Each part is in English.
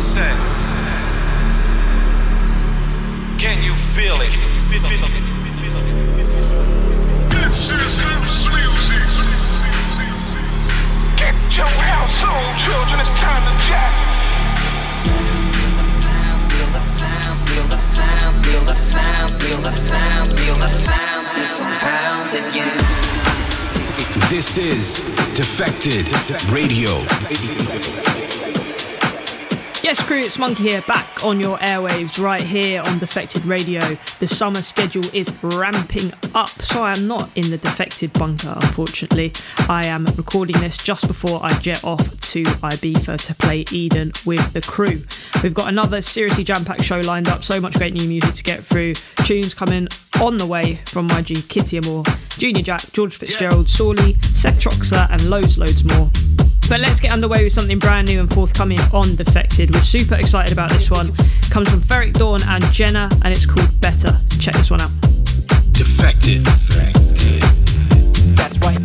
said, can you feel it? This is house music. Get your house on, children, it's time to jack. Feel the sound, feel the sound, feel the sound, feel the sound, feel the sound system pounding you. This is Defected Radio. Yes, crew, it's Monki here, back on your airwaves right here on Defected Radio. The summer schedule is ramping up, so I am not in the Defected bunker, unfortunately. I am recording this just before I jet off to Ibiza to play Eden with the crew. We've got another seriously jam-packed show lined up, so much great new music to get through. Tunes coming on the way from my G, Kitty Amor, Junior Jack, George Fitzgerald, Sorley, Seth Troxler and loads more. But let's get underway with something brand new and forthcoming on Defected. We're super excited about this one. It comes from Ferreck, Dawn and Jena, and it's called Better. Check this one out. Defected. That's right.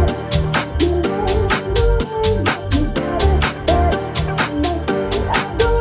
Yeah.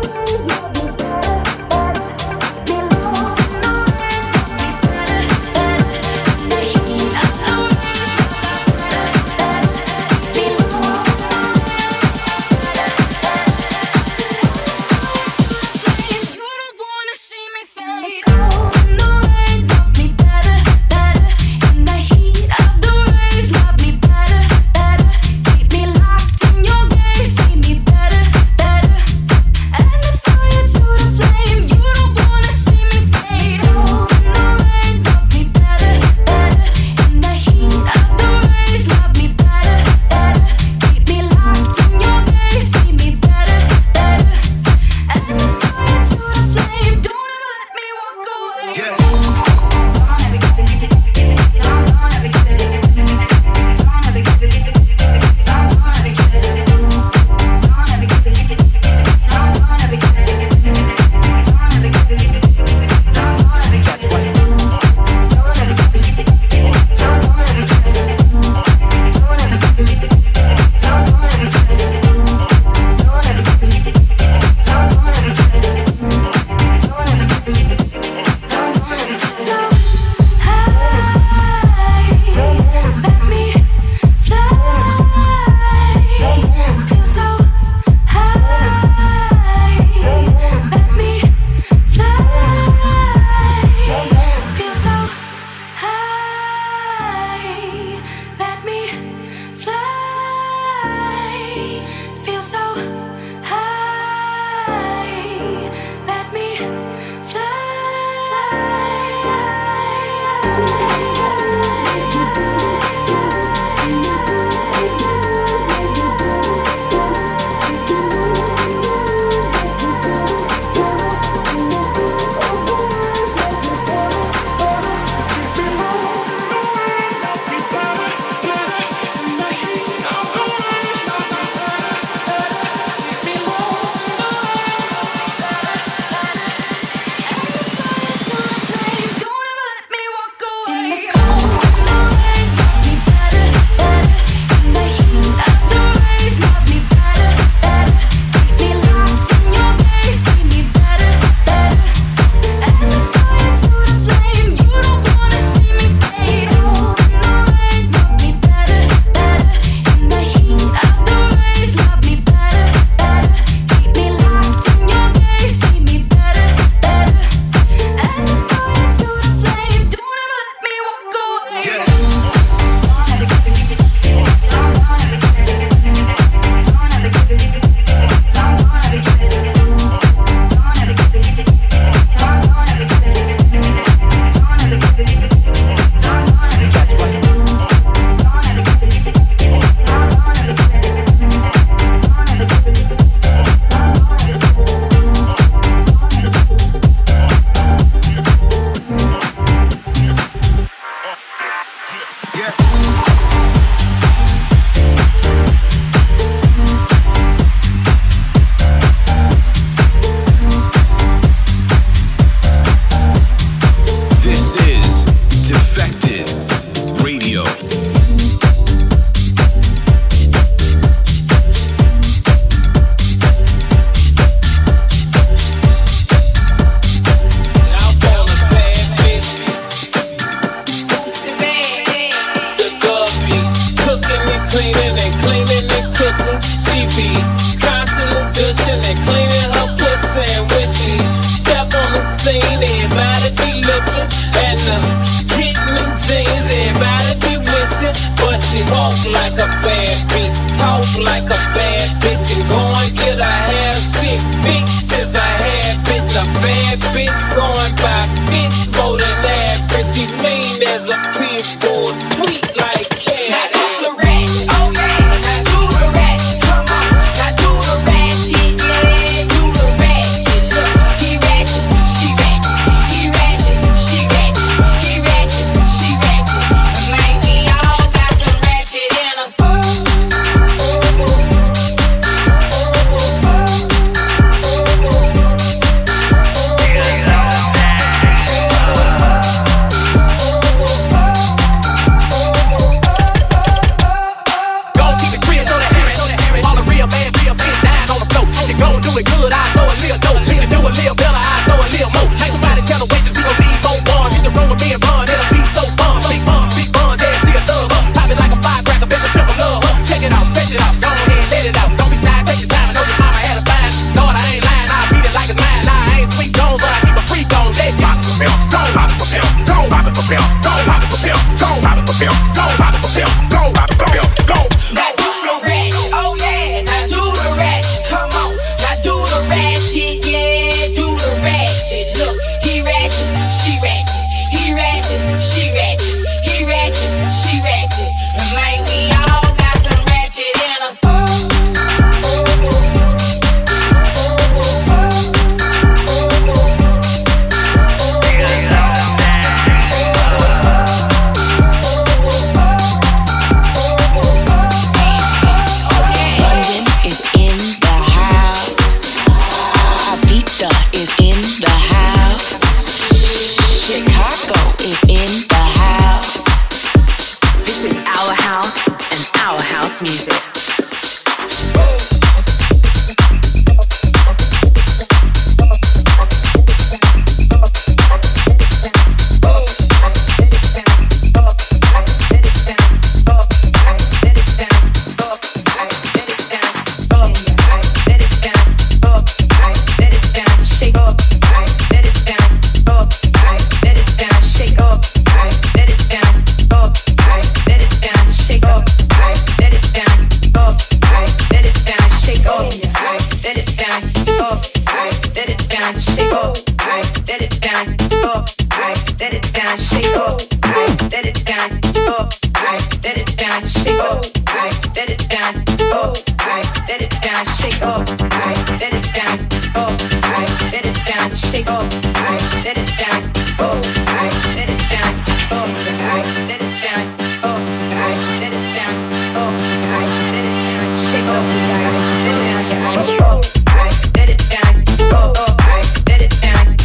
down, shake up, let it down, up, let it down, shake up, let it down, up, let it down, shake up, let it down, up, let it down, shake up, let it down, up, let it down, shake up, let it down, up, let it down, up, let it down, up, let it down, up, let it down, shake up, let it down, up. Let it down, oh, oh, let it down.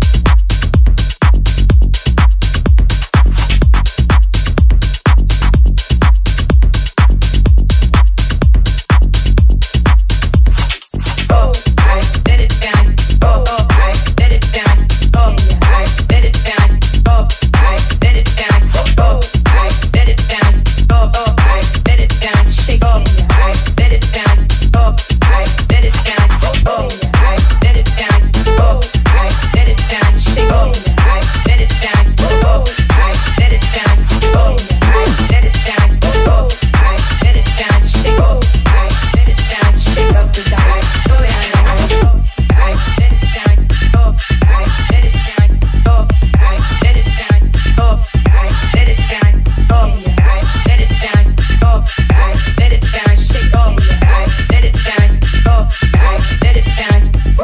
Oh, let it down, oh, oh, let it down, oh, let it down, oh, let it down, oh, let it down, oh, oh, let it down, shake up, let it down, oh, let it down. Oh, let it down, oh, let it down, shake up, let it down, oh, let it down, oh, let it down, oh, let it down, shake up, let it down, shake up the dice, go down, let it down, oh, let it down, oh, let it down, oh, let it down, oh, let it down, oh, let it down, shake up, let it down, oh, let it down.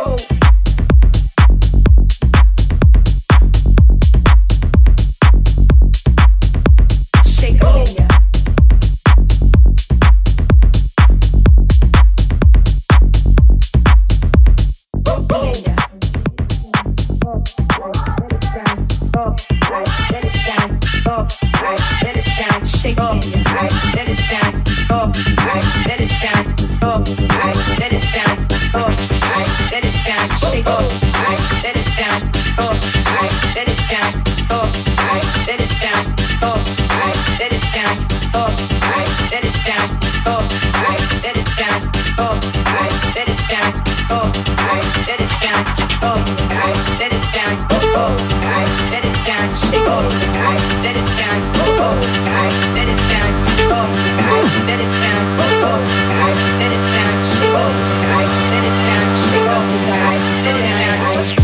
Shake up. Shake up, let it down, oh, let it down, oh, let it down, oh, let it down, shake up, let it down, oh, let it down, oh, let it down, oh, let it down, oh, let it down, oh, let it down, oh, let it down, oh, let it down, oh, let it down, oh, let it down, shake up, let it down, oh, let it down, oh, let it down, oh, let it down, shake up, let it down, shake up, let it down.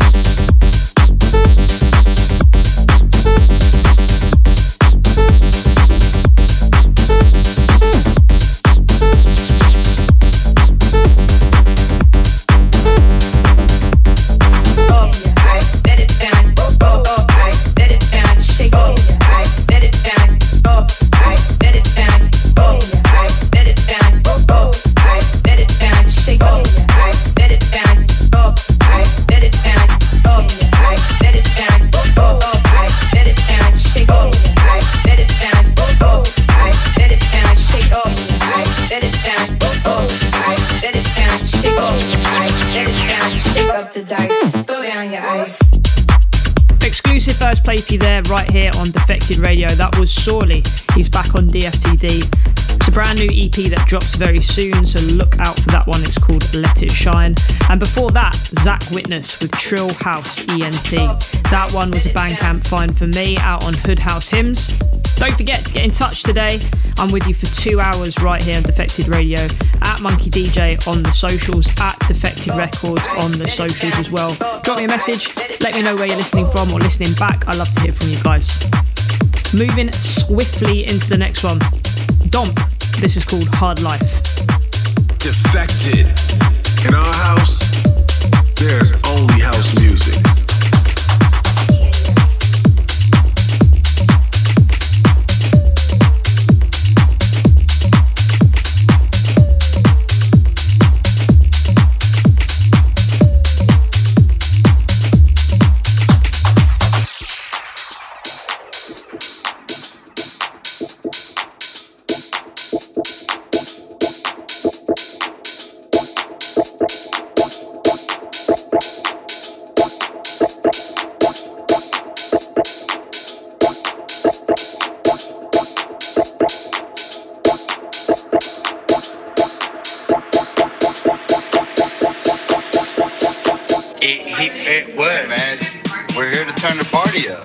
Exclusive first play for you there, right here on Defected Radio. That was Sorley. He's back on DFTD. It's a brand new EP that drops very soon, so look out for that one. It's called Let It Shine. And before that, Zach Witness with Trill House ENT. That one was a Bandcamp find for me, out on Hood House Hymns. Don't forget to get in touch today. I'm with you for 2 hours right here on Defected Radio, at Monki DJ on the socials, at Defected Records on the socials as well. Drop me a message, let me know where you're listening from or listening back. I'd love to hear from you guys. Moving swiftly into the next one. Dompe, this is called Hard Life. Defected. In our house, there's only house music. What, man? We're here to turn the party up.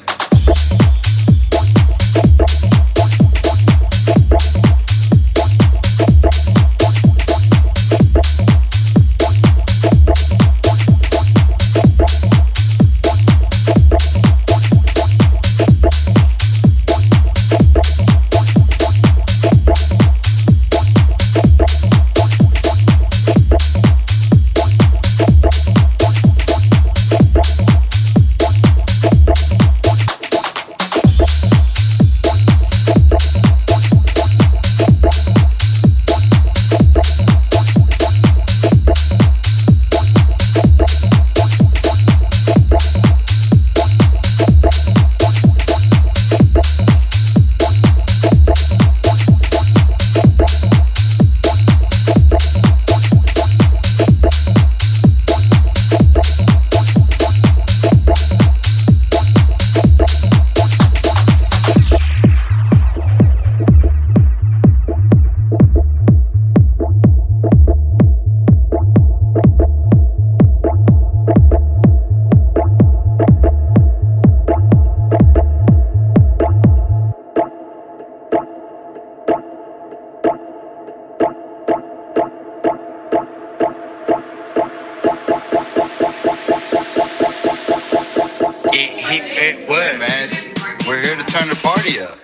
What, man? We're here to turn the party up.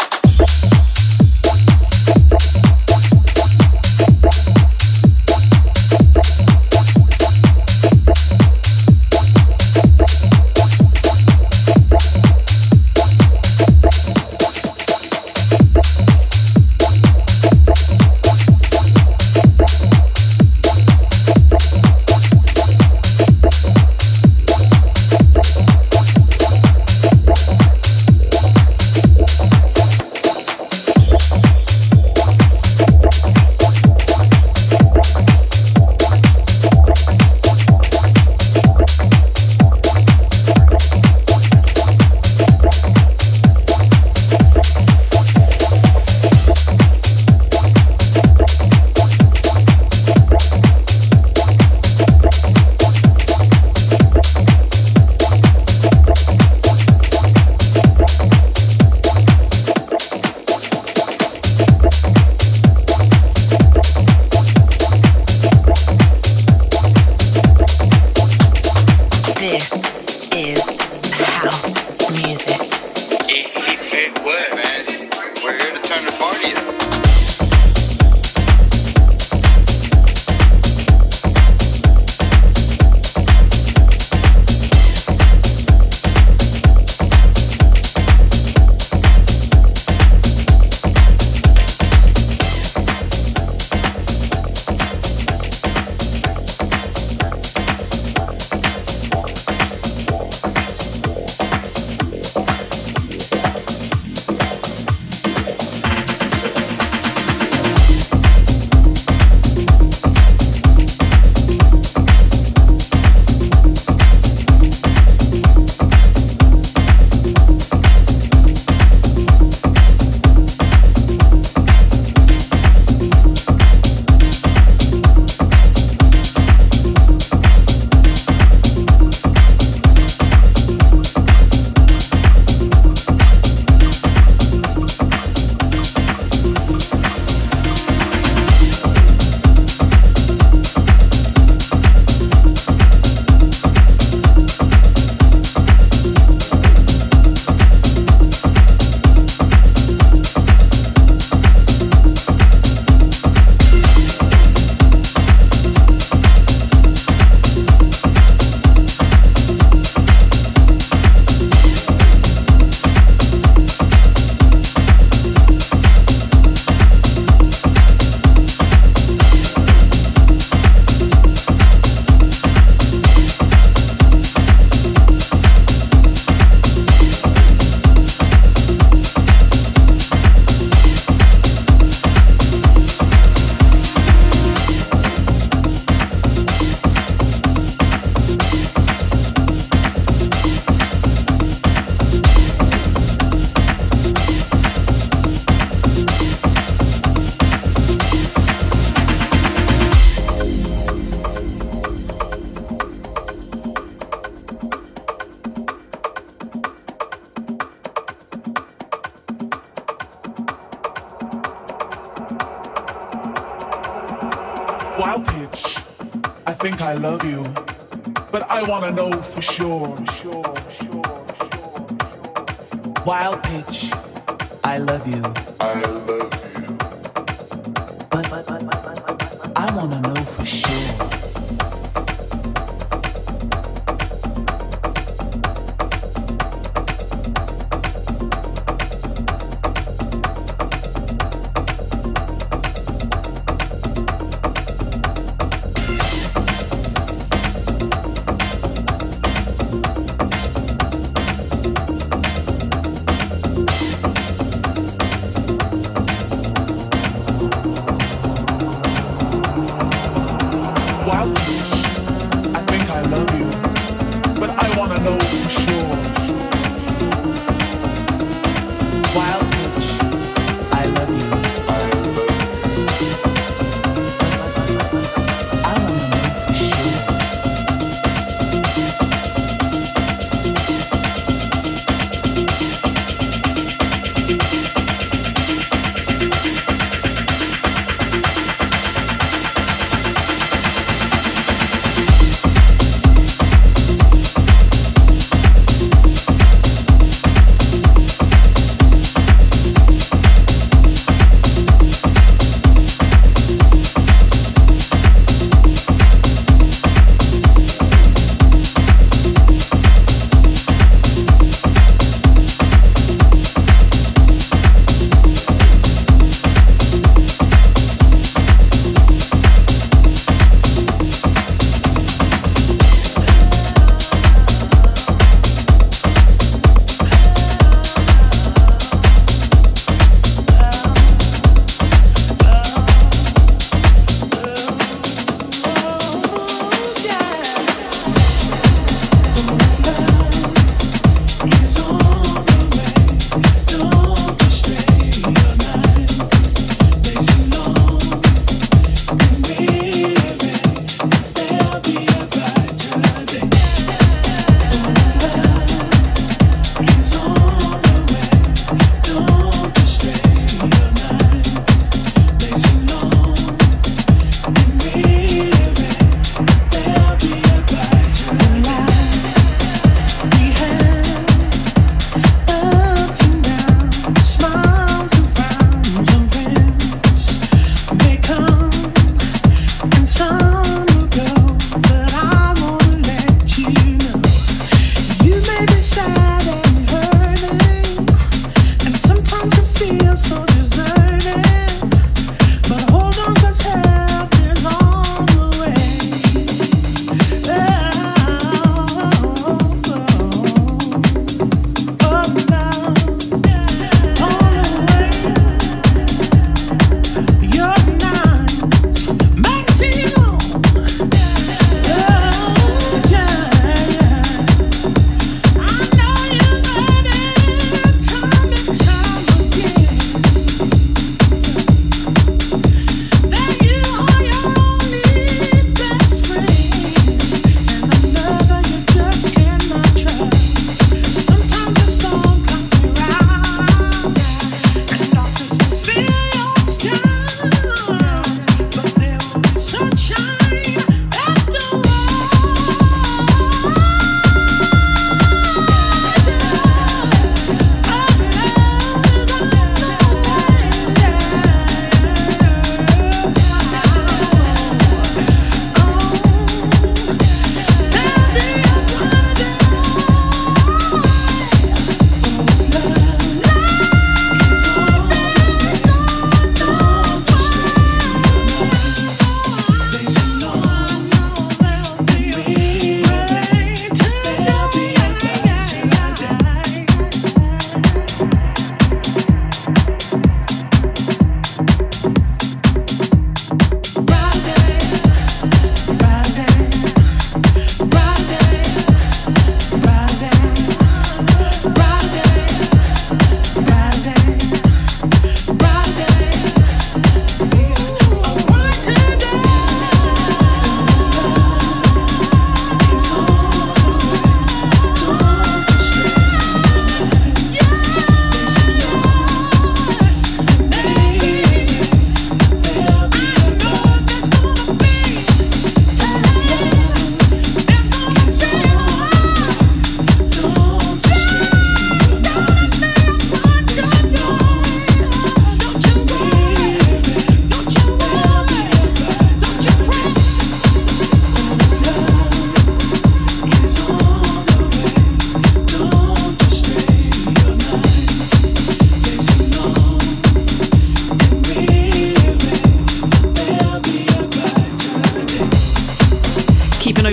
Wow, pitch, I think I love you, but I want to know for sure. Wild pitch, I love you. I love you. But I want to know for sure.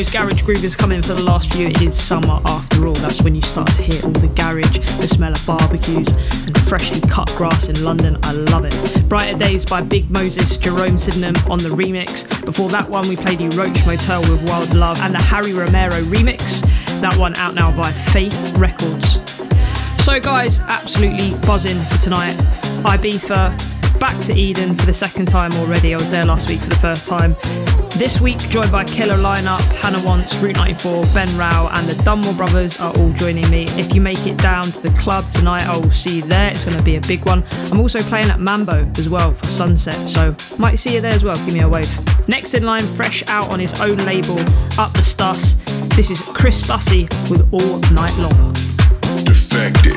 garage groovers coming for the last few. It is summer after all. That's when you start to hear all the garage, the smell of barbecues and freshly cut grass in London. I love it. Brighter Days by Big Moses, Jerome, Sydenham on the remix. Before that one we played you Roach, Motel with Wild Love and the Harry Romero remix. That one out now by Faith Records. So guys, absolutely buzzing for tonight. Ibiza, back to Eden for the second time already. I was there last week for the first time. This week, joined by killer lineup, Hannah Wants, Route 94, Ben Rao and the Dunmore Brothers are all joining me. If you make it down to the club tonight, I will see you there. It's going to be a big one. I'm also playing at Mambo as well for Sunset, so might see you there as well. Give me a wave. Next in line, fresh out on his own label, Up the Stuss. This is Chris Stussy with All Night Long. Defected.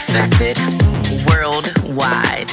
Defected worldwide.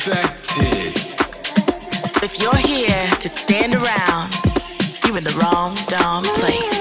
Defected. If you're here to stand around, you're in the wrong darn place.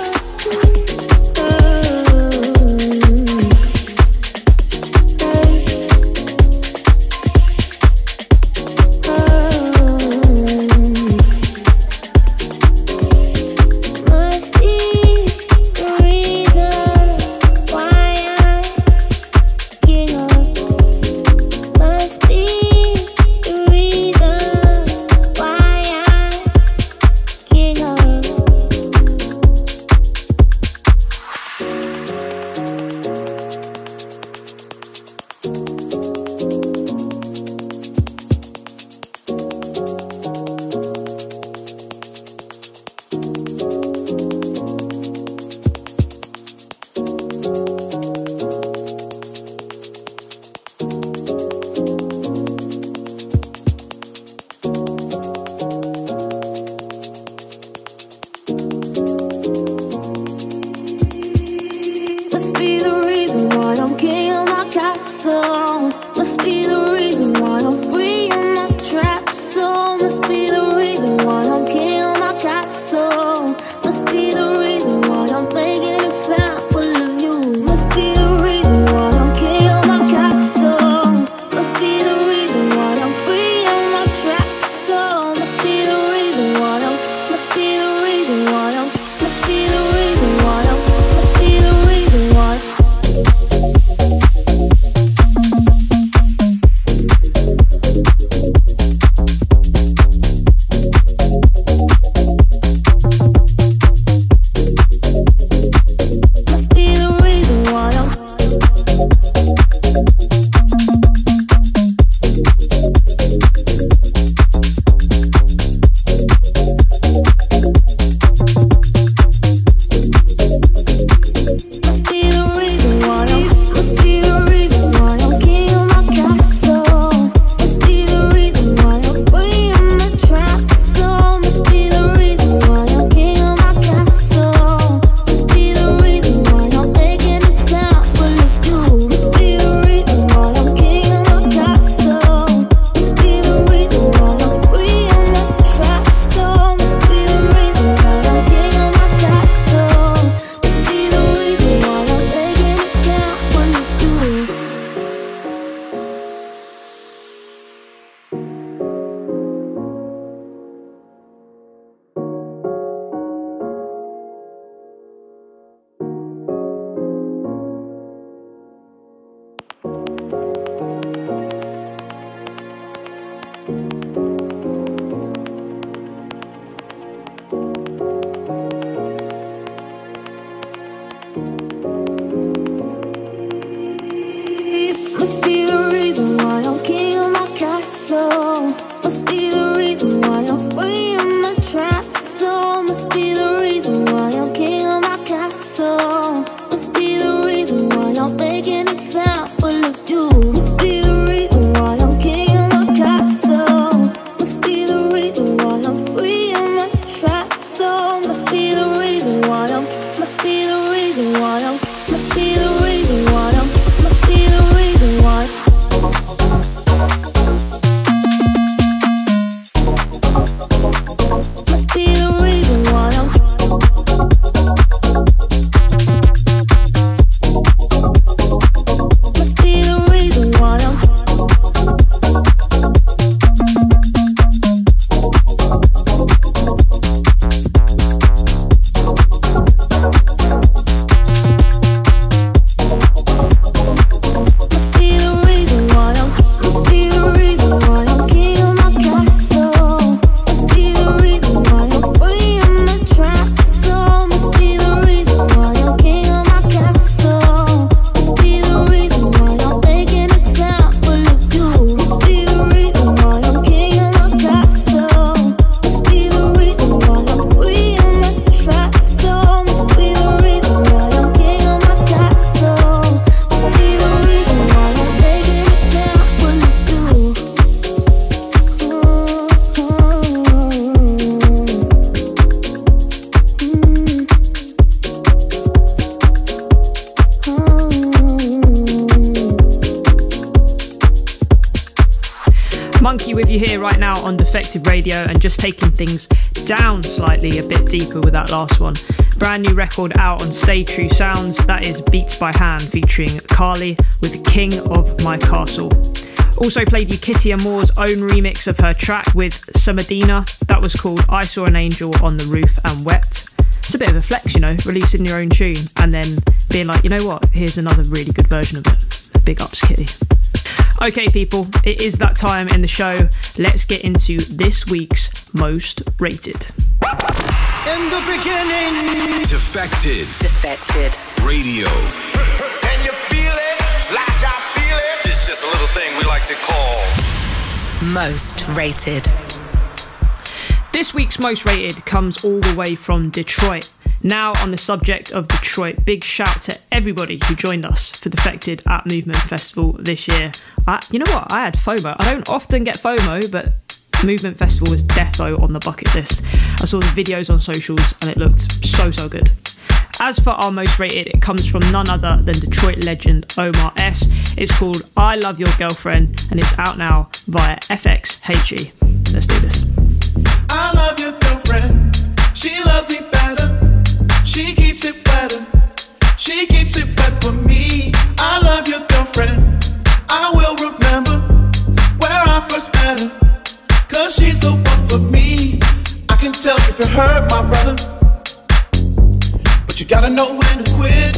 Monki with you here right now on Defected Radio, and just taking things down slightly, a bit deeper with that last one. Brand new record out on Stay True Sounds, that is Beats by Hand featuring Carly with King of My Castle. Also played you Kitty Amor's own remix of her track with Somadina, that was called I Saw an Angel on the Roof and Wept. It's a bit of a flex, you know, releasing your own tune and then being like, you know what, here's another really good version of it. Big ups, Kitty. Okay, people, it is that time in the show. Let's get into this week's Most Rated. In the beginning, Defected Radio. Can you feel it like I feel it? It's just a little thing we like to call Most Rated. This week's Most Rated comes all the way from Detroit. Now on the subject of Detroit, big shout to everybody who joined us for Defected at Movement Festival this year. You know what? I had FOMO. I don't often get FOMO, but Movement Festival was defo on the bucket list. I saw the videos on socials and it looked so good. As for our Most Rated, it comes from none other than Detroit legend Omar S. It's called I Love Your Girlfriend and it's out now via FXHE. Let's do this. I love your girlfriend. She loves me better. She keeps it better. She keeps it wet for me. I love your girlfriend. I will remember where I first met her, 'cause she's the one for me. I can tell if you hurt my brother, but you gotta know when to quit.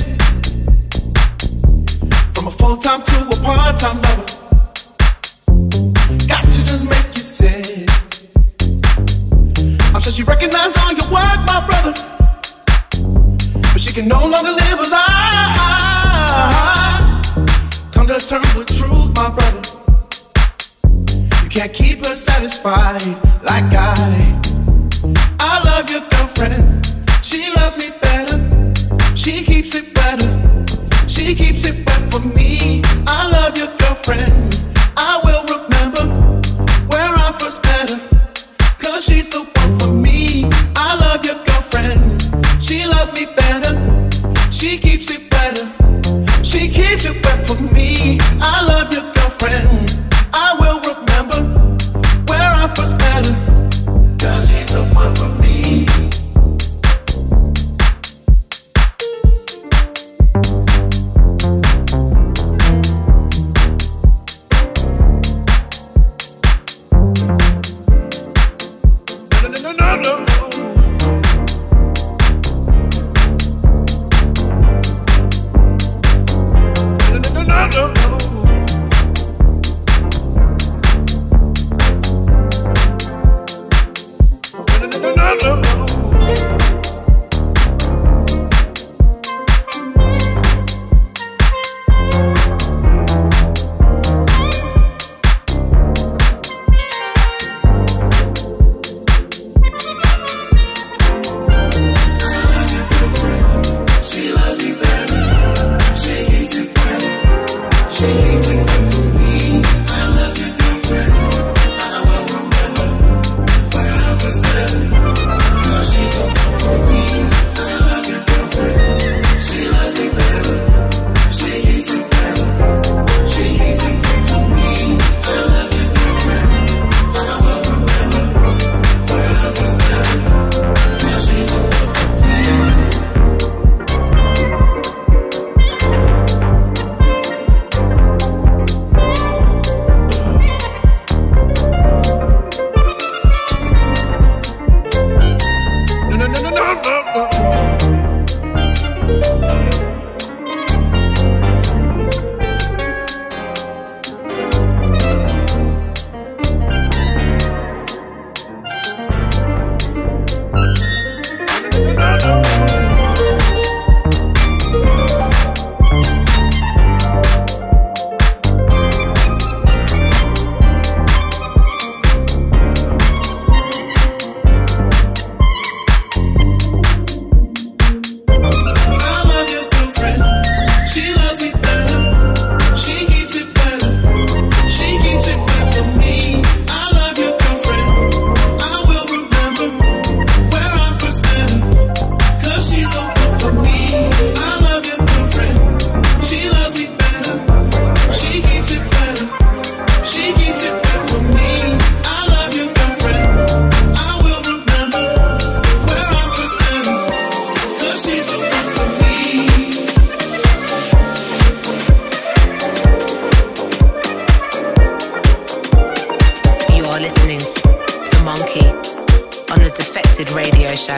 From a full-time to a part-time lover, got to just make you sick. I'm sure she recognizes all your work, my brother, but she can no longer live a lie. Come to terms with truth, my brother. You can't keep her satisfied like I love your girlfriend. She loves me better. She keeps it better. She keeps it wet for me. I love your girlfriend. I will remember where I first met her, 'cause she's the one for me. I love your girlfriend. She loves me better. She keeps it better. She keeps it wet for me. I love your girlfriend. I will remember where I first met her, 'cause she's the one for me. No. Defected radio show.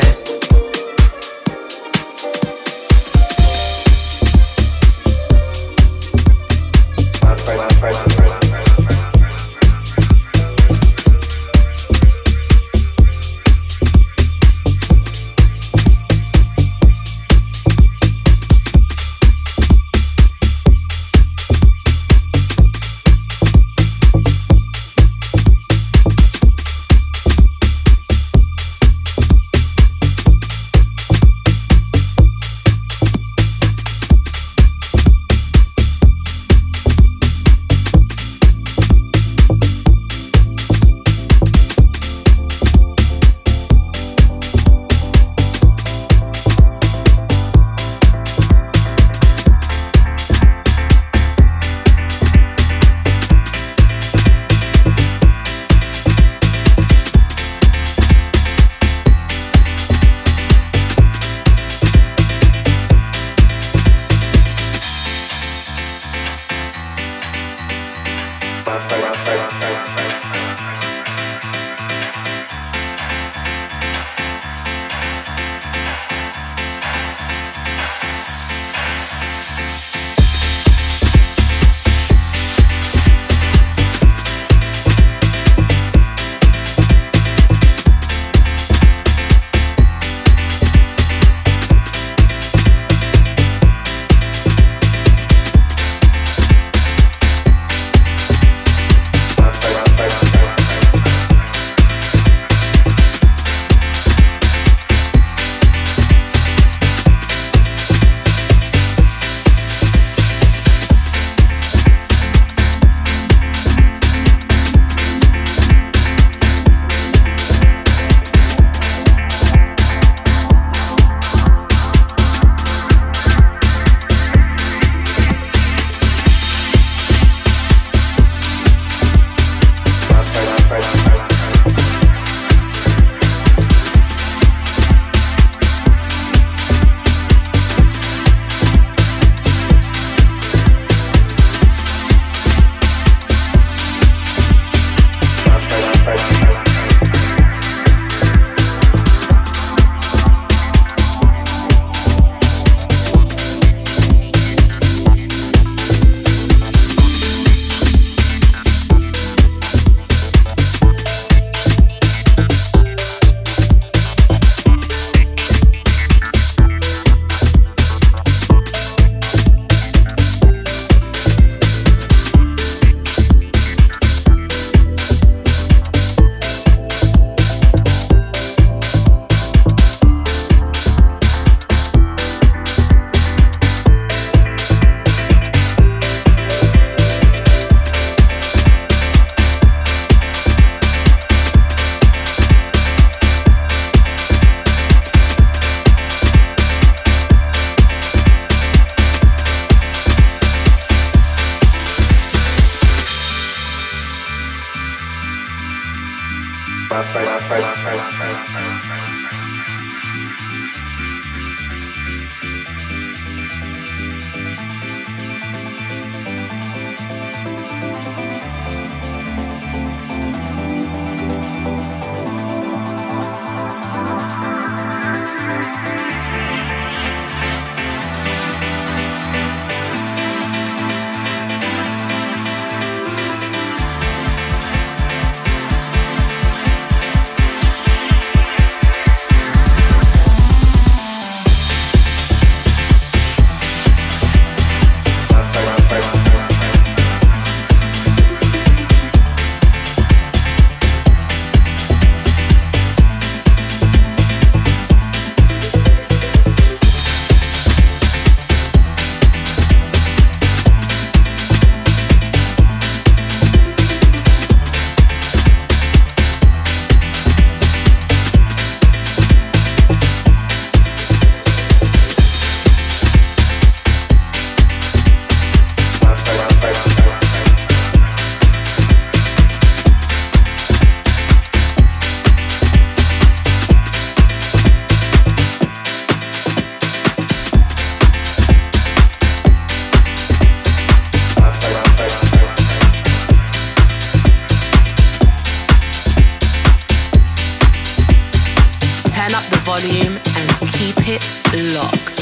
volume and keep it locked.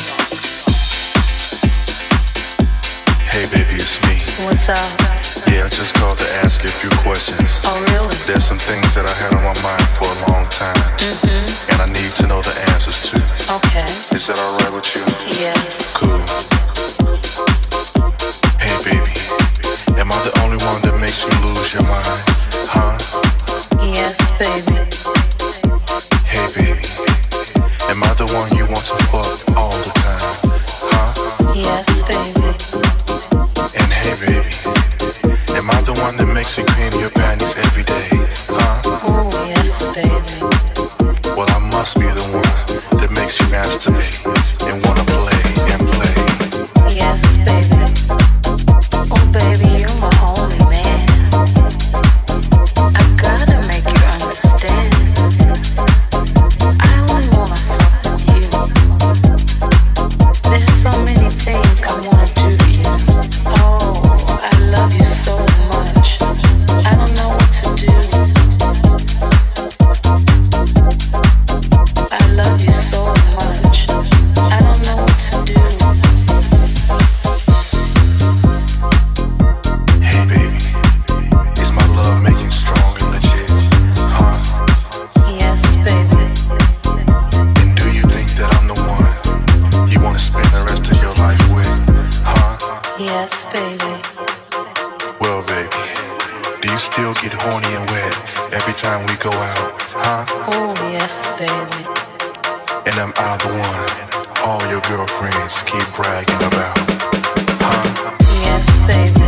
Hey baby, it's me. What's up? Yeah, I just called to ask you a few questions. Oh really? There's some things that I had on my mind for a long time. And I need to know the answers to. Okay. Is that alright with you? Yes. Cool. Hey baby, am I the only one that makes you lose your mind? Huh? Yes, baby. Hey baby, am I the one you want to fuck all the time? Huh? Yes, baby. And hey baby, am I the one that makes you clean your panties every day? Huh? Oh, yes, baby. Well, I must be the one that makes you masturbate and wanna play and play. Yes, baby. Oh, baby, you're my only man. I gotta make you understand. I only wanna fuck with you. There's so many things I wanna do to you. Oh, I love you so much. I don't know what to do. I love you so much. I don't know what to do. Hey baby, is my love making strong and legit? Huh? Yes, baby. And do you think that I'm the one you wanna spend the rest of your life with? Huh? Yes, baby. Well baby, do you still get horny and wet every time we go out? Huh? Oh, yes, baby. And am I the one all your girlfriends keep bragging about? Huh? Yes, baby.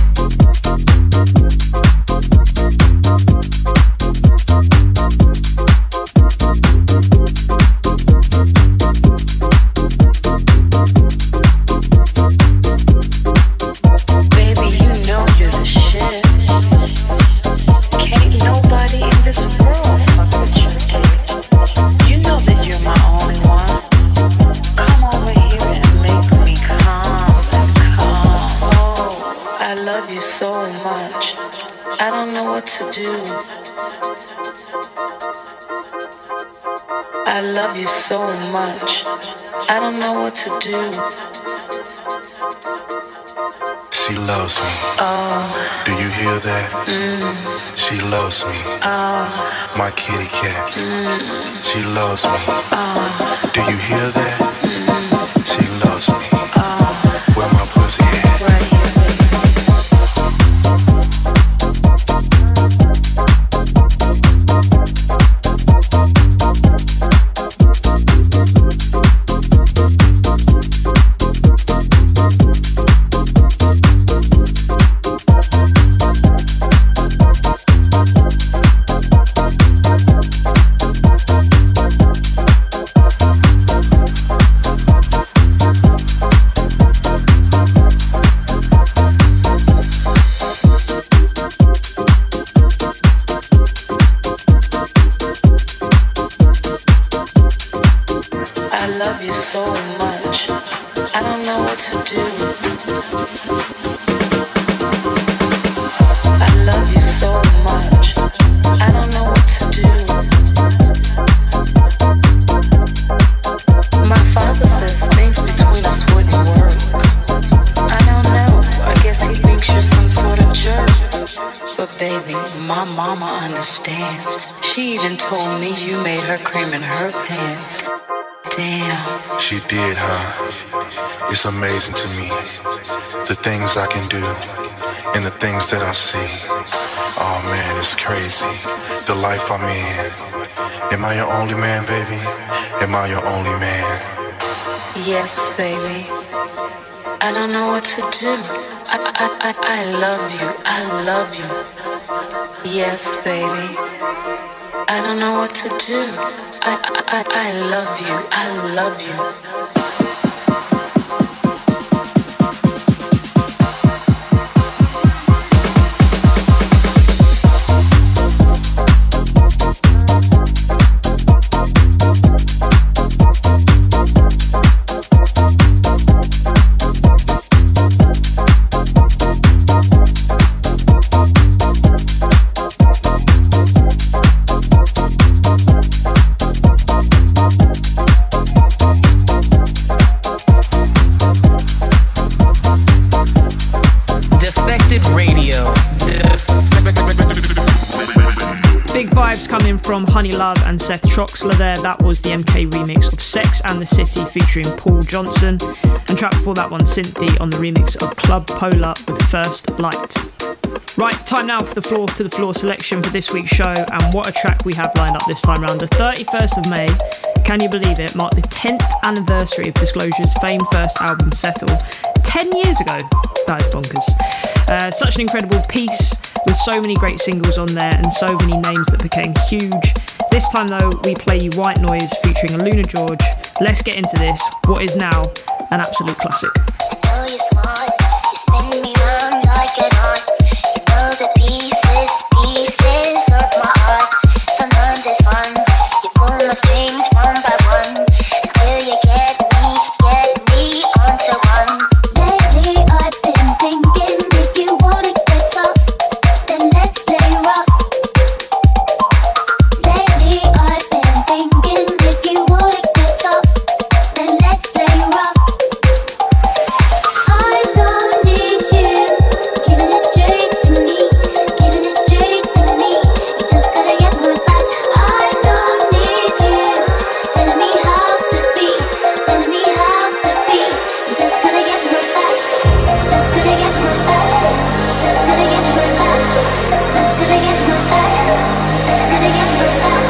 Baby, you know you're the shit. Can't nobody in this world fuck with your dick. You know that you're my only one. Come over here and make me calm and calm. Oh, I love you so much. I don't know what to do. I love you so much. I don't know what to do. She loves me. Do you hear that? She loves me. My kitty cat. She loves me. Do you hear that? She loves me. Where my pussy at? Right here, I love you so much. I don't know what to do. I love you so much. I don't know what to do. My father says things between us wouldn't work. I don't know. I guess he thinks you're some sort of jerk. But baby, my mama understands. She even told me you made her cream in her pants. Damn. She did, huh? It's amazing to me, the things I can do and the things that I see. Oh man, it's crazy, the life I'm in. Am I your only man, baby? Am I your only man? Yes, baby. I don't know what to do. I love you. I love you. Yes, baby. I don't know what to do. I love you. I love you. coming from HoneyLuv and Seth Troxler there. That was the MK remix of Sex and the City featuring Paul Johnson. And track before that one, Cinthie on the remix of Club Polar with First Light. Right, time now for the floor to the floor selection for this week's show, and what a track we have lined up this time round. The 31st of May, can you believe it, marked the 10th anniversary of Disclosure's famed first album, Settle. 10 years ago. That is bonkers. Such an incredible piece with so many great singles on there and so many names that became huge. This time though, we play you White Noise featuring AlunaGeorge. Let's get into this, what is now an absolute classic. I know you're smart, you spin me round like an art. You know the pieces of my heart. Sometimes it's fun, you pull my strings one by one until you get me onto one. Lately I've been thinking, if you wanna get tough, then let's play rough. Lately I've been thinking, if you wanna get tough, then let's play rough. I don't need you giving it straight to me, giving it straight to me. You just gotta get my back. I don't need you telling me how to be, telling me how to be. You just gotta get my back, just gotta get my back, just gotta get my back, just gotta get my back, just gotta get my back.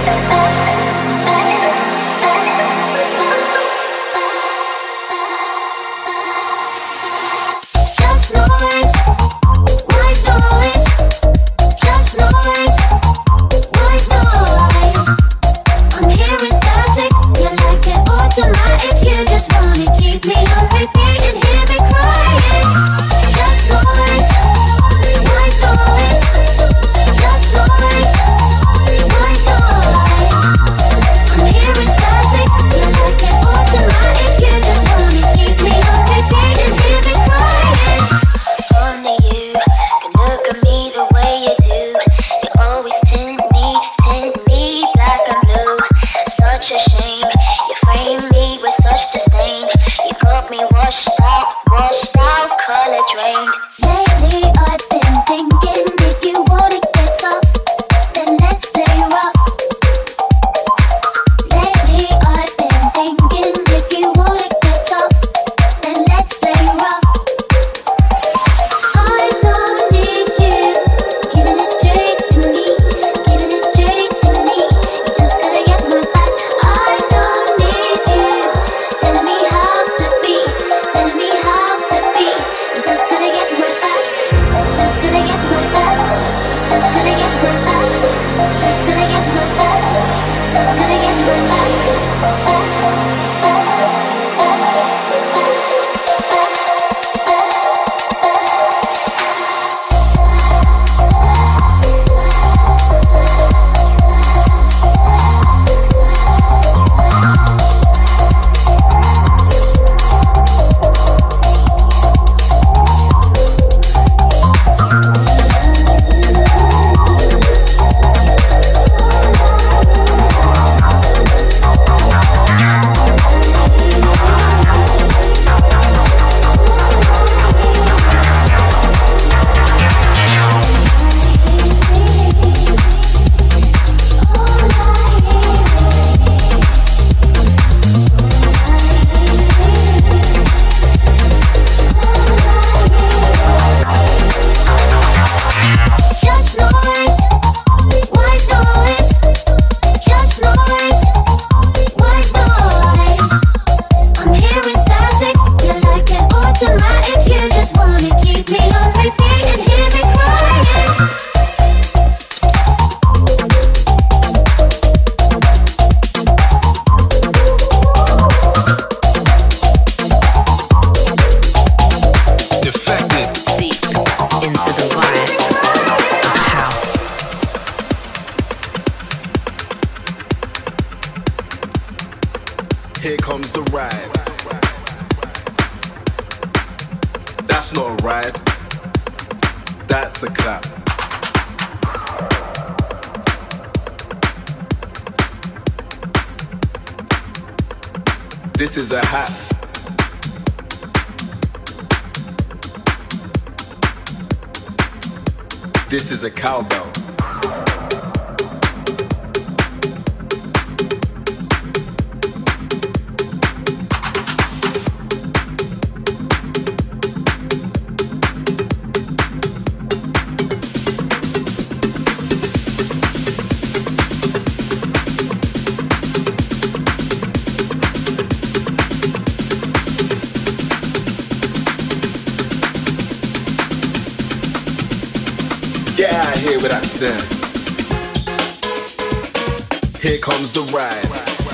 Just noise, white noise, just noise, white noise. I'm hearing static, you like it automatic, you just wanna keep me on repeat and hear me crying. Just noise, white noise, just noise, white noise. I'm hearing static, you like it automatic, you just wanna keep me on repeat and hear me crying. Only you can look at me the way you do. You always tint me black and blue. Such a shame, you frame me with such disdain. You got me washed out, color drained. Lately I've been thinking, if you wanna get tough, then let's play rough. Lately I've been thinking, if you wanna get tough, then let's play rough. I don't need you giving it straight to me, giving it straight to me. You just gotta get my back. I don't need you telling me how to be, telling me how to be. You just gotta get my back, just gotta get my back, just gotta get my back, just gotta get my back, just gotta get my back. Just noise, white noise, just noise, white noise. I'm hearing static, you like it automatic, you just wanna keep me on repeat and hear me crying. Defected. Deep into the vibe of house. Here comes the ride. That's not a ride. That's a clap. This is a hat. This is a cowbell. Get out of here with that snare. Here comes the ride.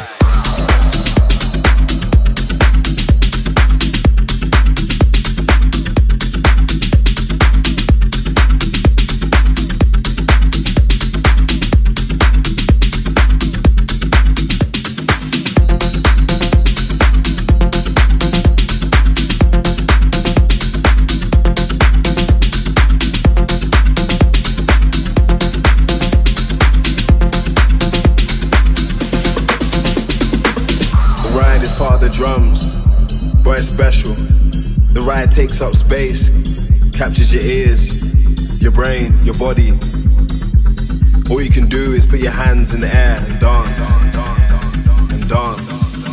Drums, boy, it's special. The ride takes up space, captures your ears, your brain, your body. All you can do is put your hands in the air and dance, and dance.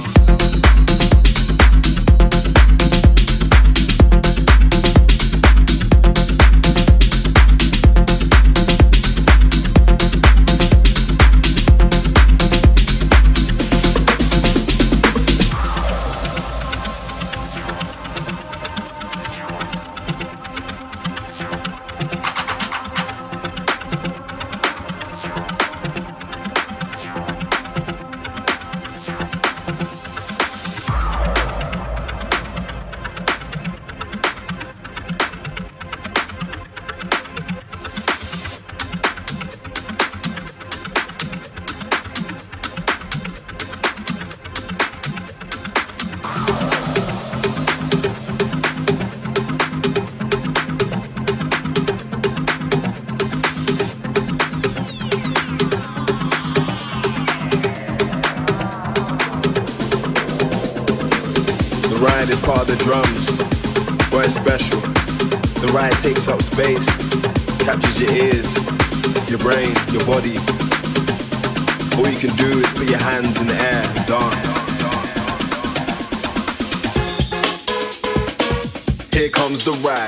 Takes up space, captures your ears, your brain, your body. All you can do is put your hands in the air and dance. Here comes the ride.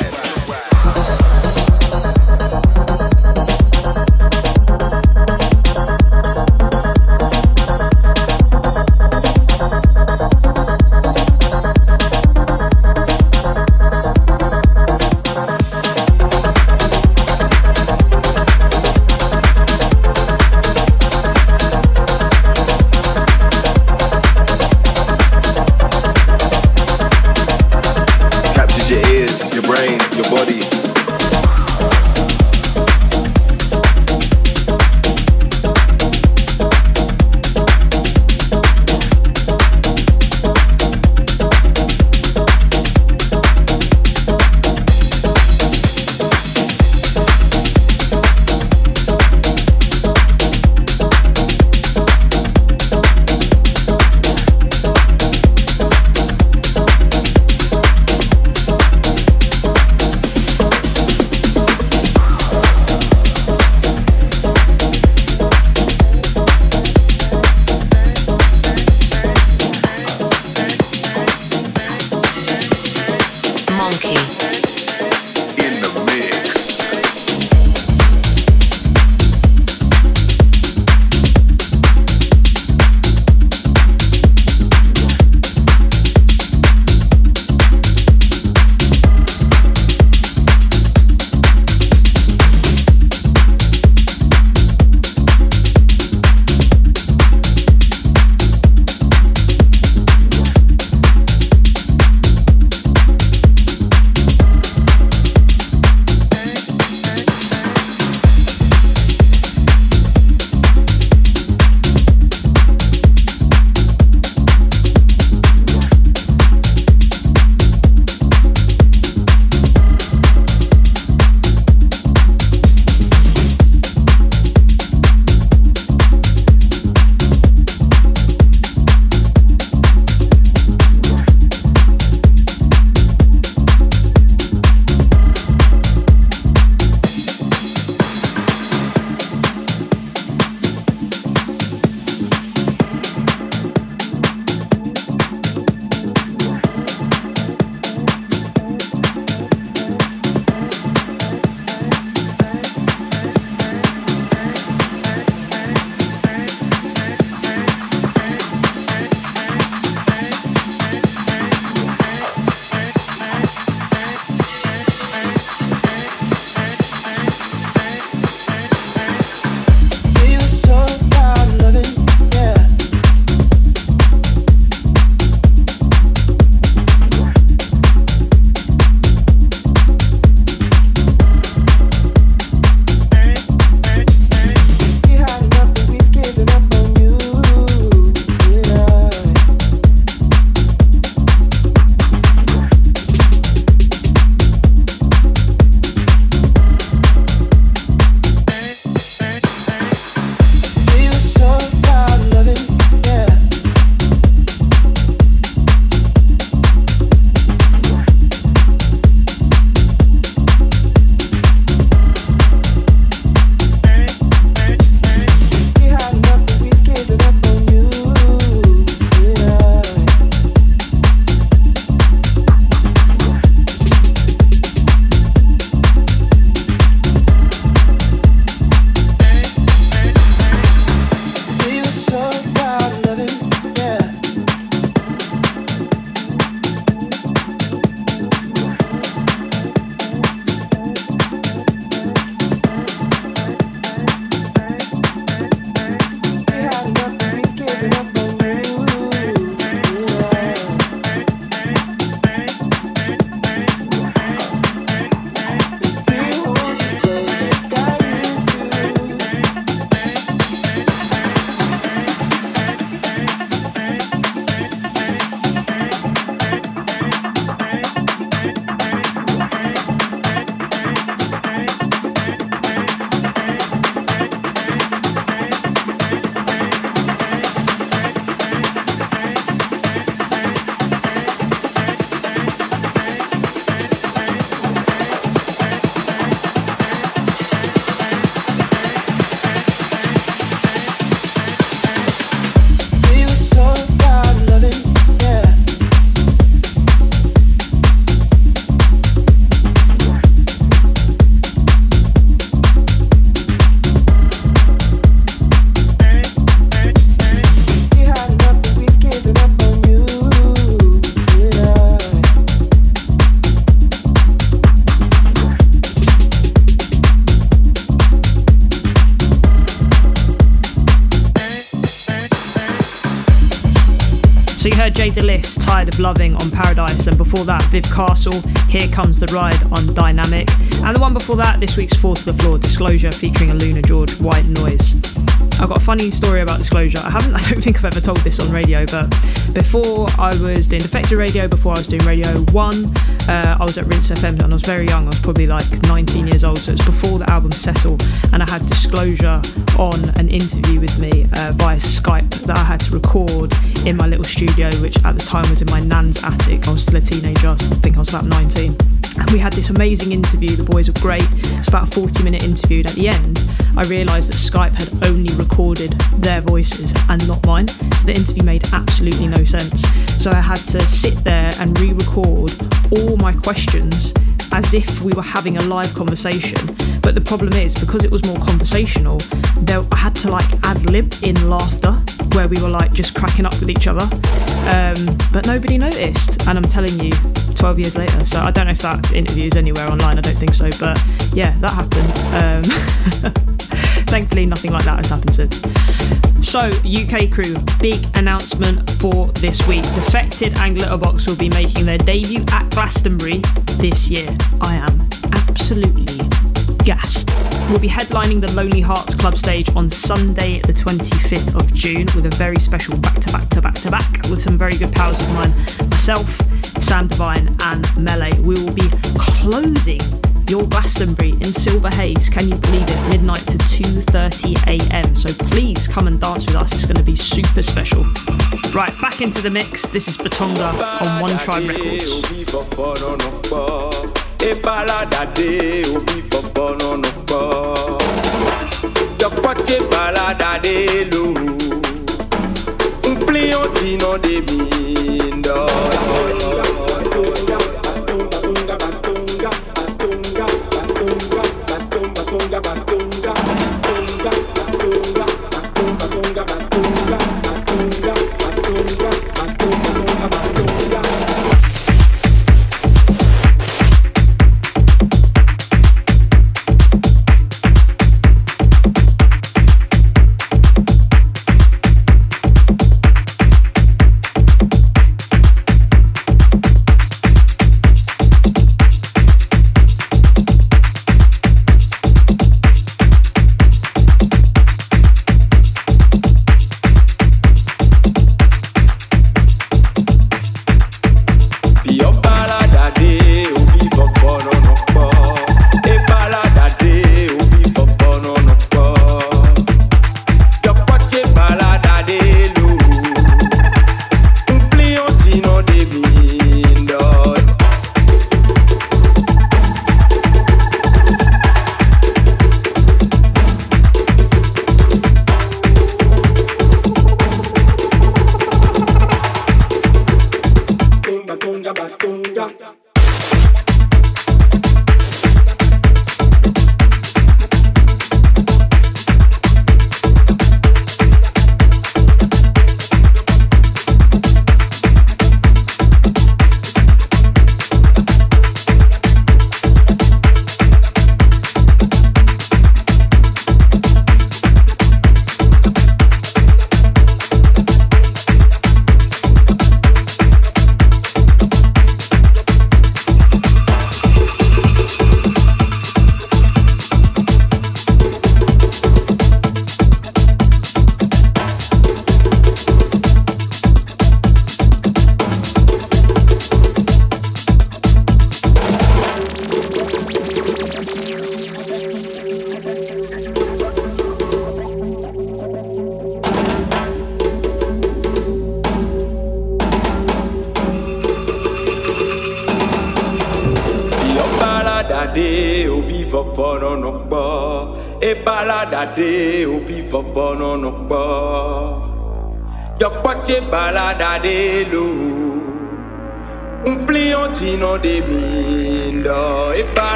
So you heard Jay DeLis, Tired of Loving on Paradise, and before that Viv Castle, Here Comes the Ride on Dynamic, and the one before that, this week's Fall to the Floor, Disclosure featuring AlunaGeorge, White Noise. I've got a funny story about Disclosure. I don't think I've ever told this on radio, but before I was doing Defected Radio, before I was doing Radio 1, I was at Rinse FM and I was very young. I was probably like 19 years old, so it was before the album Settle, and I had Disclosure on an interview with me via Skype that I had to record in my little studio, which at the time was in my nan's attic. I was still a teenager, I think I was about 19. And we had this amazing interview, the boys were great. It's about a 40-minute interview, and at the end I realised that Skype had only recorded their voices and not mine, so the interview made absolutely no sense. So I had to sit there and re-record all my questions as if we were having a live conversation. But the problem is, because it was more conversational, I had to like ad-lib in laughter, where we were like just cracking up with each other, but nobody noticed, and I'm telling you, 12 years later. So I don't know if that interview is anywhere online, I don't think so, but yeah, that happened. Thankfully nothing like that has happened since. So UK crew, big announcement for this week. Defected and Glitterbox will be making their debut at Glastonbury this year. I am absolutely gassed. We'll be headlining the Lonely Hearts Club stage on Sunday the 25th of June with a very special back-to-back with some very good pals of mine, myself, Sam Divine and Melee. We will be closing your Glastonbury in Silver Haze, can you believe it, midnight to 2:30am, so please come and dance with us, it's going to be super special. Right, back into the mix, this is Batonga on One Tribe Records.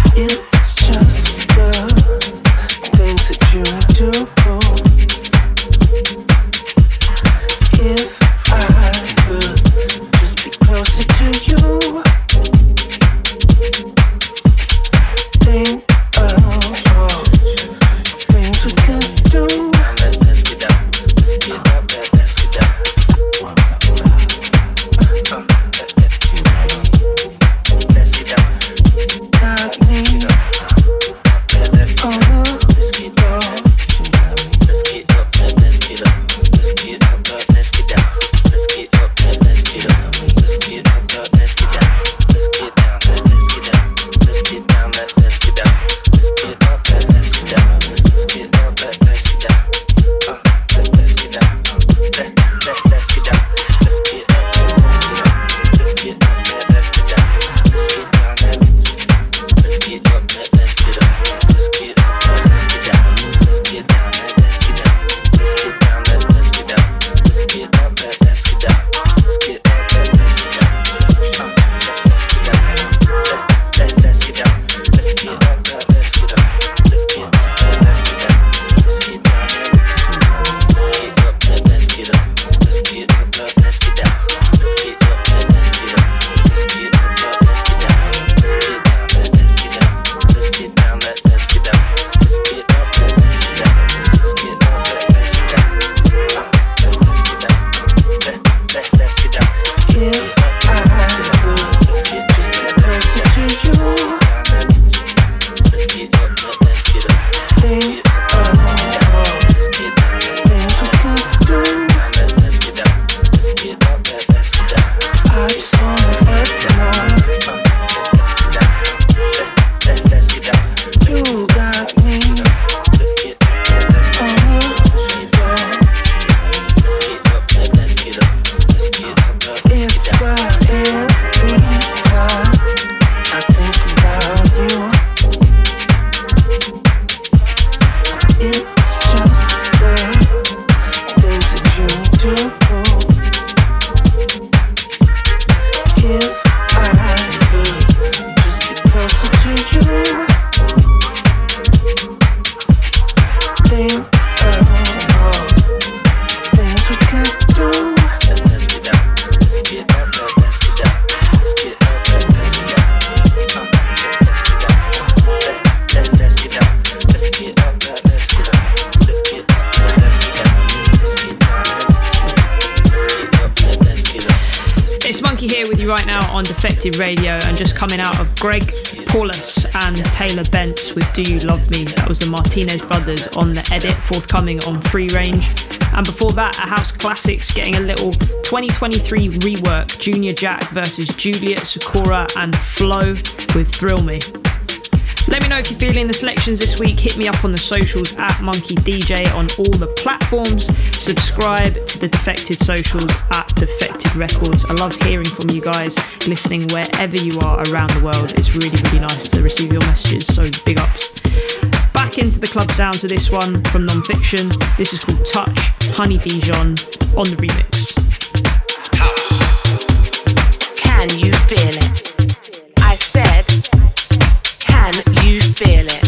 right now on Defected Radio, and just coming out of Greg Paulus and Taylor Bentz with Do You Love Me. That was the Martinez brothers on the edit, forthcoming on Free Range. And before that, a house classics getting a little 2023 rework, Junior Jack versus Juliet Sakura and Flo with Thrill Me. Let me know if you're feeling the selections this week. Hit me up on the socials at Monki DJ on all the platforms. Subscribe to the Defected socials at Defected Records. I love hearing from you guys, listening wherever you are around the world. It's really, really nice to receive your messages, so big ups. Back into the club sounds with this one from Non-Fiction. This is called Touch, Honey Dijon on the remix. Can you feel it? I said, can you feel it?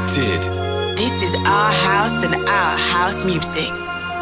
Defected. This is our house and our house music.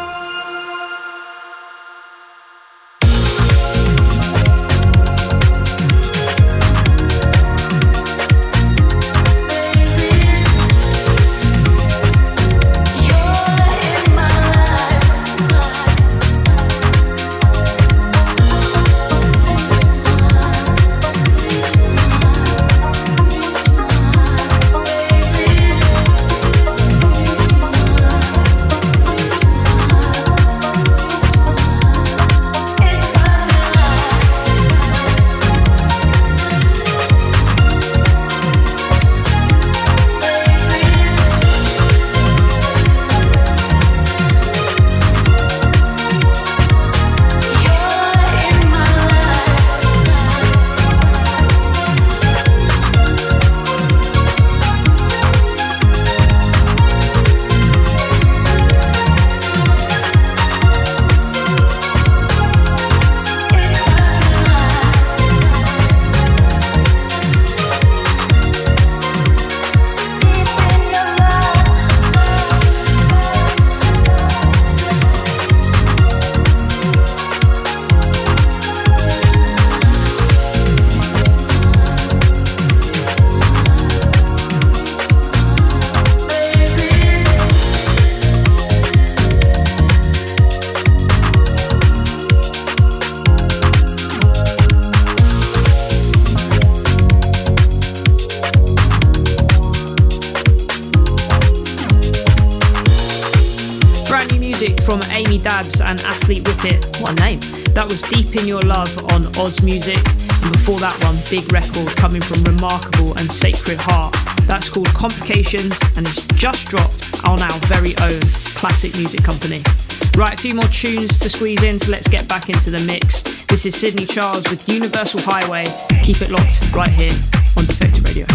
From Amy Dabbs and Athlete Whippet, what a name. That was Deep in Your Love on Oz Music, and before that one, big record coming from Remarkable and Sacred Heart. That's called Complications and it's just dropped on our very own Classic Music Company. Right, a few more tunes to squeeze in, so let's get back into the mix. This is Sydney Charles with Universal Highway. Keep it locked right here on Defected Radio.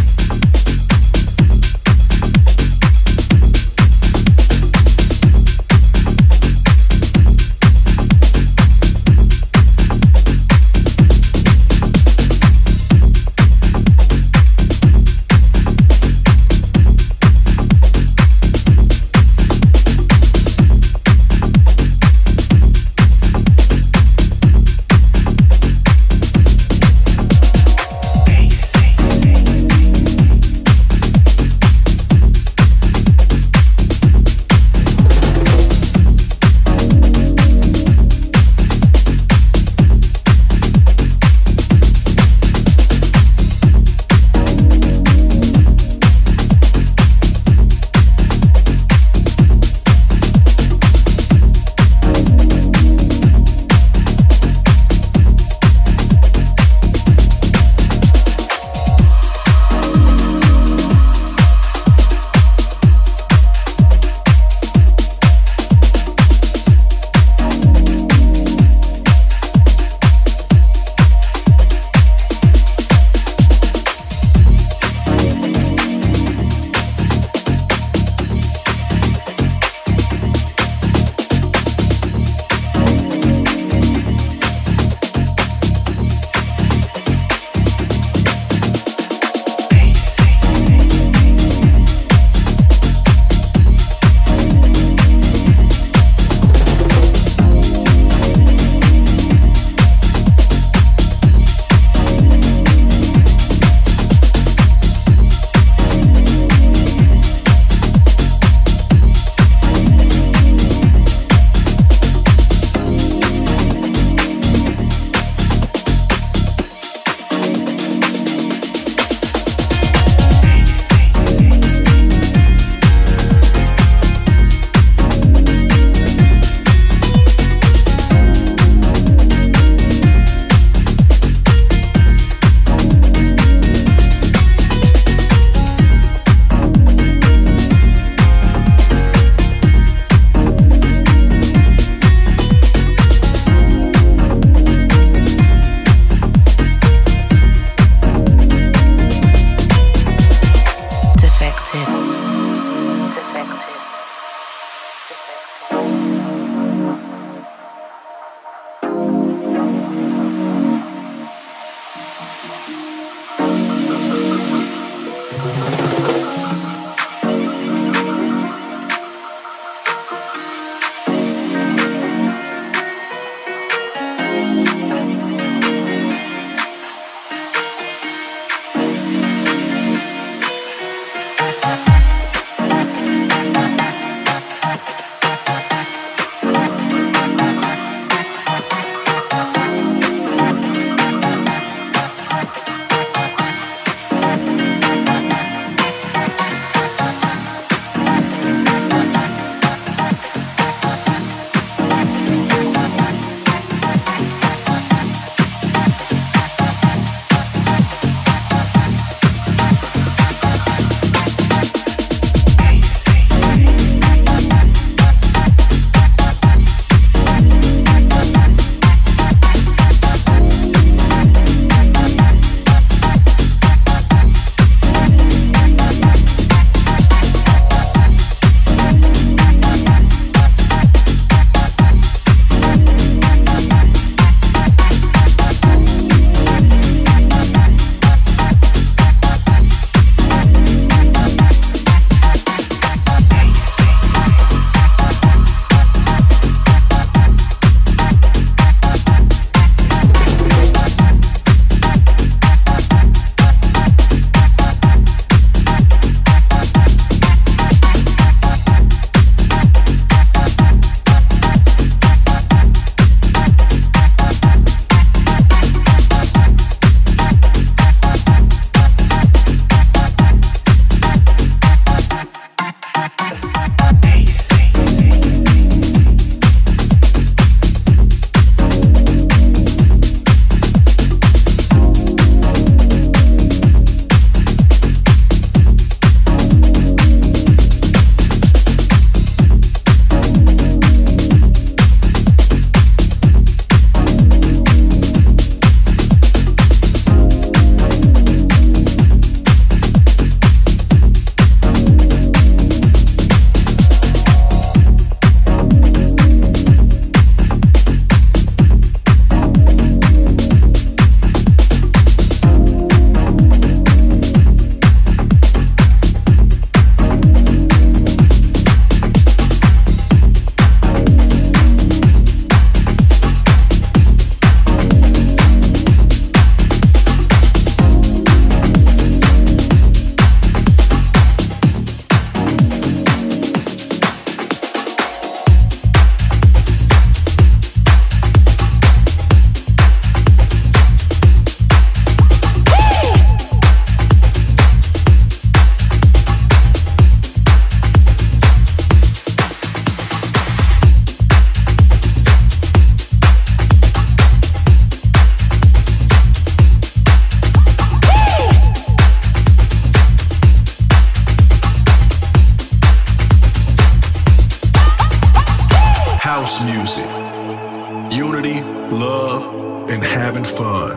house music. Unity, love, and having fun.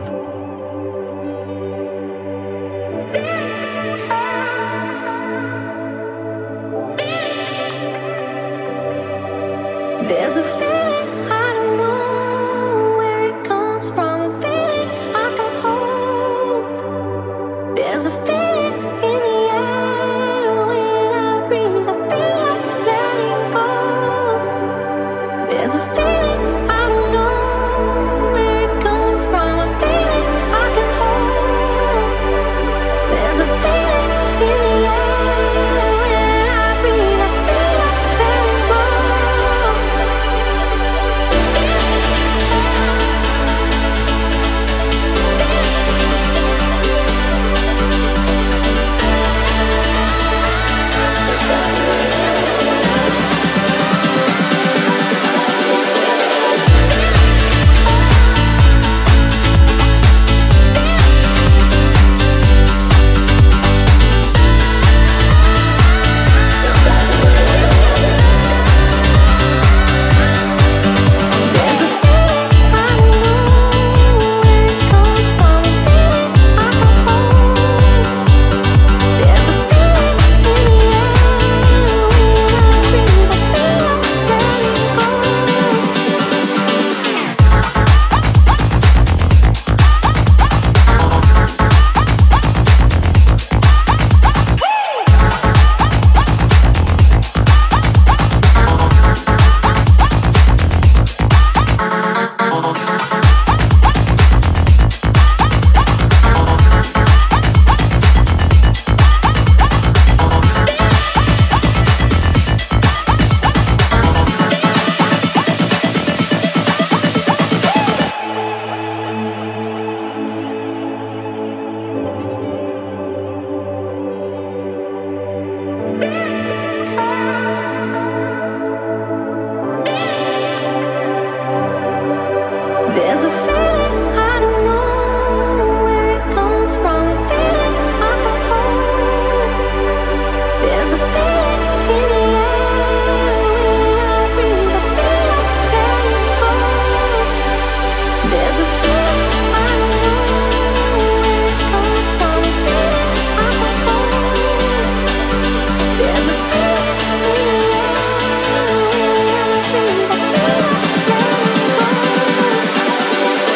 There's a feeling, I don't know where it comes from, a feeling I can hold. There's a feeling in the air when I breathe, I feel like letting go. There's a feeling, I don't know where it comes from, a feeling I can hold. There's a feeling in the air when I breathe, I feel like letting go. There's a feeling, I don't know where it comes from, a feeling I can hold. There's a feeling in the air when I breathe, I feel like letting go. There's a feeling, I don't know where it comes from, a feeling I can hold. There's a feeling in the air when I breathe, I feel like letting go.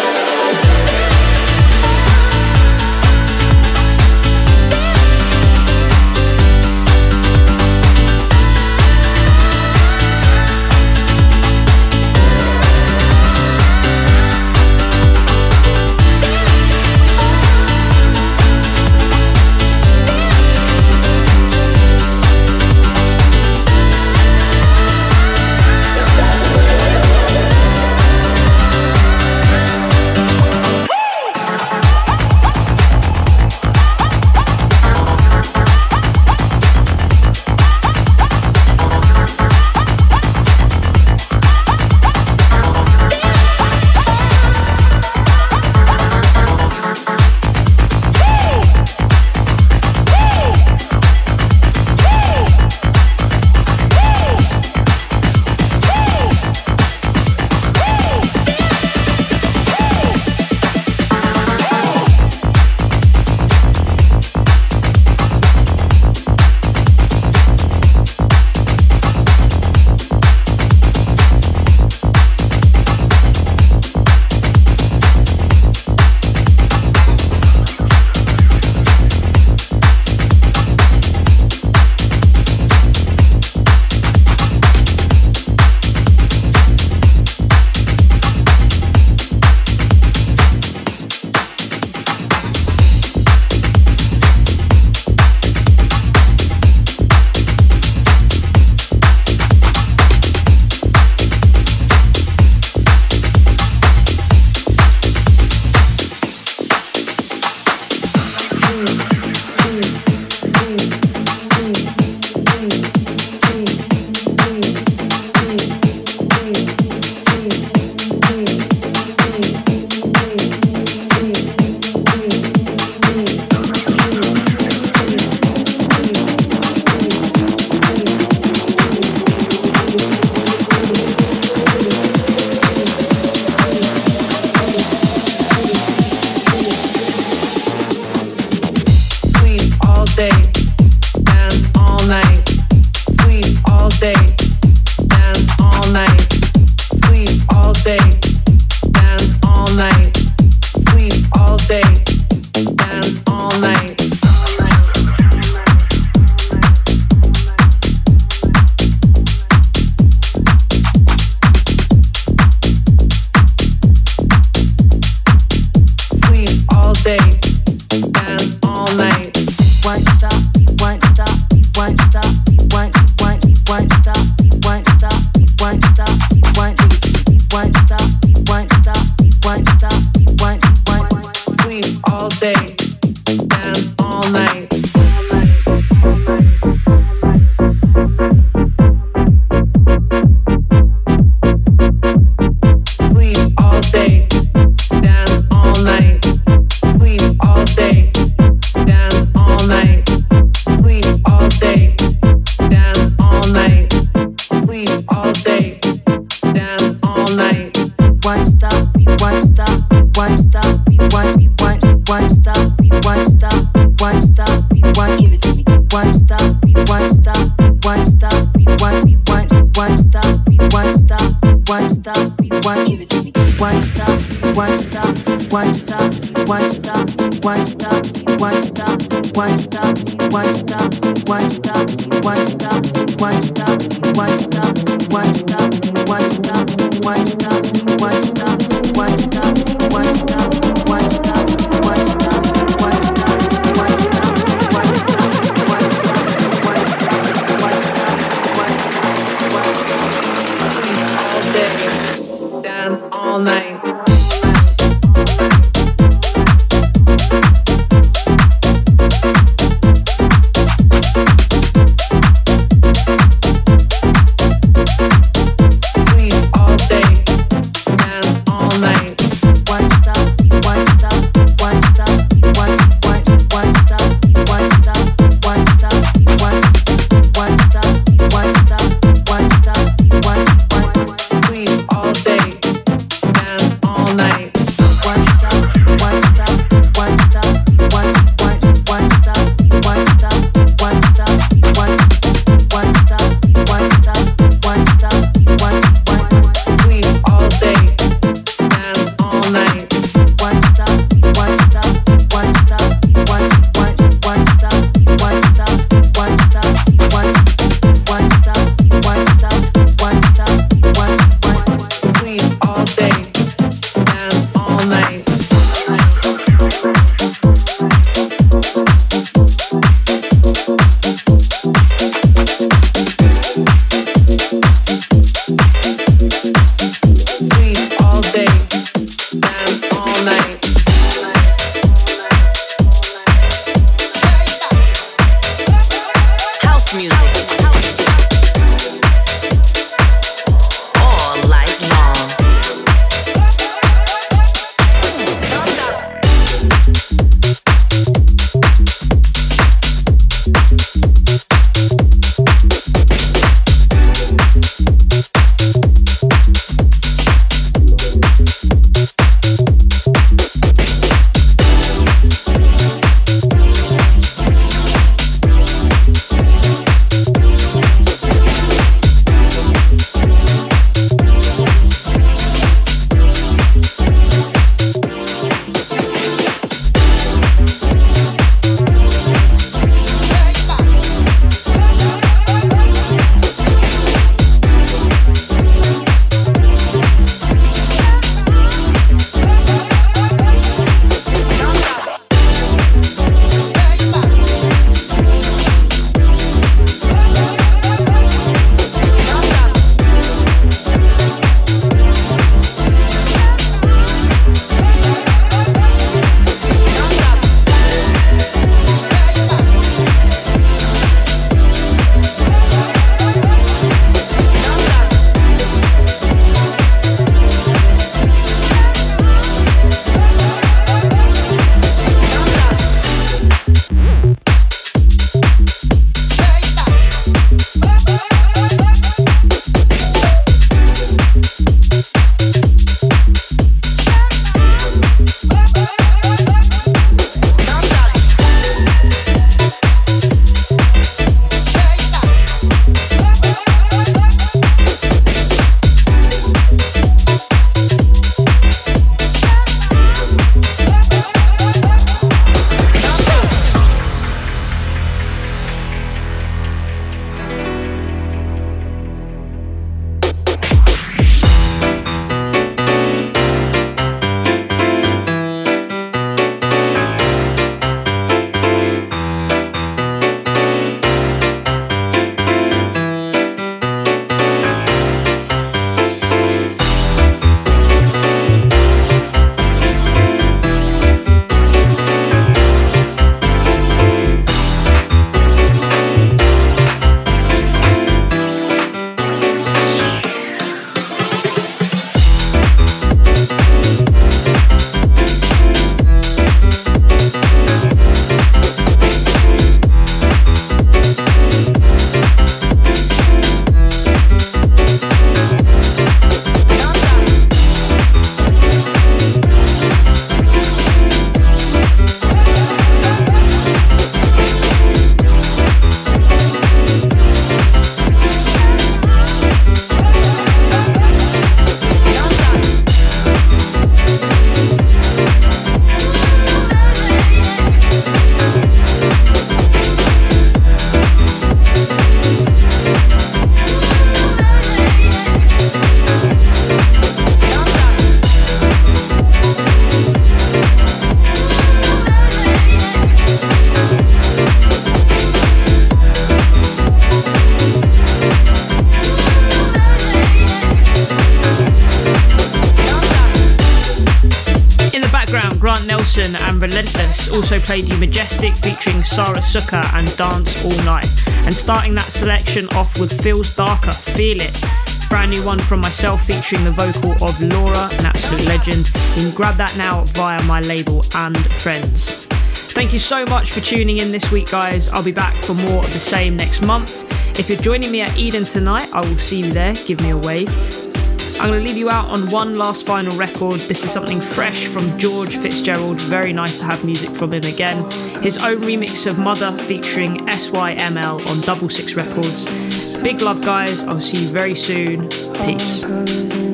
Grant Nelson and Relentless also played you Majestic featuring Sarah Suka and Dance All Night. And starting that selection off with Feels Darker, Feel It. Brand new one from myself featuring the vocal of Laura, an absolute legend. You can grab that now via my label And Friends. Thank you so much for tuning in this week, guys. I'll be back for more of the same next month. If you're joining me at Eden tonight, I will see you there. Give me a wave. I'm going to leave you out on one last final record. This is something fresh from George Fitzgerald. Very nice to have music from him again. His own remix of Mother featuring SYML on 66 Records. Big love, guys. I'll see you very soon. Peace.